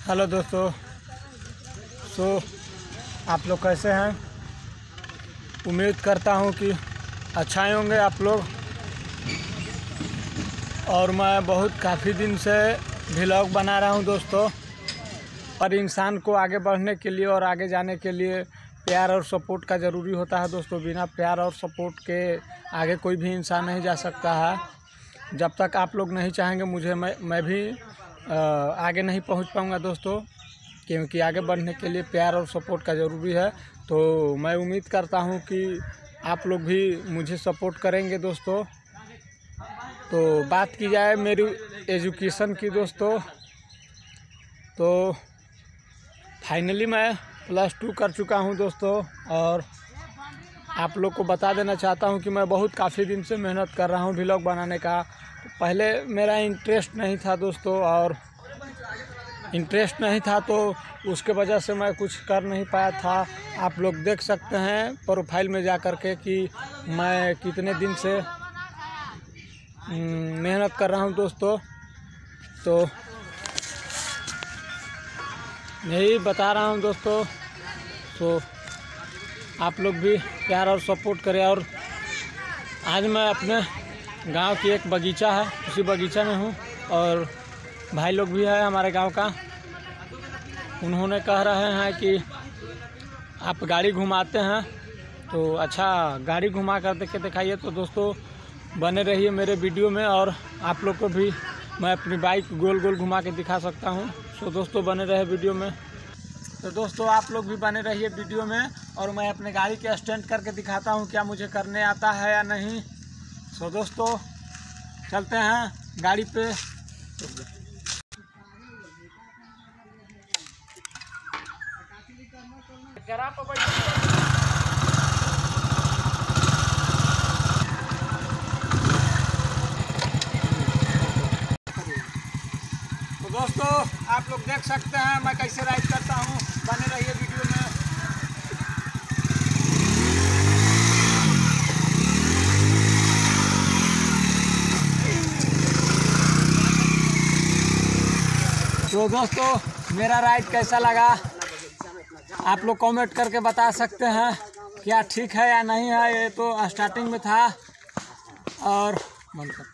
Hello दोस्तों। आप लोग कैसे हैं? उम्मीद करता हूं कि अच्छा ही होंगे आप लोग। और मैं बहुत काफ़ी दिन से व्लॉग बना रहा हूं दोस्तों। और इंसान को आगे बढ़ने के लिए और आगे जाने के लिए प्यार और सपोर्ट का ज़रूरी होता है दोस्तों। बिना प्यार और सपोर्ट के आगे कोई भी इंसान नहीं जा सकता है। जब तक आप लोग नहीं चाहेंगे मैं भी आगे नहीं पहुंच पाऊंगा दोस्तों, क्योंकि आगे बढ़ने के लिए प्यार और सपोर्ट का ज़रूरी है। तो मैं उम्मीद करता हूं कि आप लोग भी मुझे सपोर्ट करेंगे दोस्तों। तो बात की जाए मेरी एजुकेशन की दोस्तों, तो फाइनली मैं +2 कर चुका हूं दोस्तों। और आप लोग को बता देना चाहता हूं कि मैं बहुत काफ़ी दिन से मेहनत कर रहा हूं व्लॉग बनाने का। पहले मेरा इंटरेस्ट नहीं था दोस्तों, और इंटरेस्ट नहीं था तो उसके वजह से मैं कुछ कर नहीं पाया था। आप लोग देख सकते हैं प्रोफाइल में जा कर के कि मैं कितने दिन से मेहनत कर रहा हूं दोस्तों। तो यही बता रहा हूं दोस्तों। तो आप लोग भी प्यार और सपोर्ट करें। और आज मैं अपने गांव की एक बगीचा है, उसी बगीचा में हूं। और भाई लोग भी है हमारे गांव का। उन्होंने कह रहे हैं कि आप गाड़ी घुमाते हैं तो अच्छा गाड़ी घुमा कर के दिखाइए। तो दोस्तों बने रहिए मेरे वीडियो में, और आप लोग को भी मैं अपनी बाइक गोल गोल घुमा के दिखा सकता हूं। तो दोस्तों बने रहे वीडियो में। तो दोस्तों आप लोग भी बने रहिए वीडियो में, और मैं अपने गाड़ी के स्टैंड करके दिखाता हूं क्या मुझे करने आता है या नहीं। तो दोस्तों चलते हैं गाड़ी पे। तो दोस्तों आप लोग देख सकते हैं मैं कैसे राइड करता हूं। बने रहिए वीडियो में। तो दोस्तों मेरा राइड कैसा लगा आप लोग कमेंट करके बता सकते हैं क्या ठीक है या नहीं है। ये तो स्टार्टिंग में था। और बंद कर।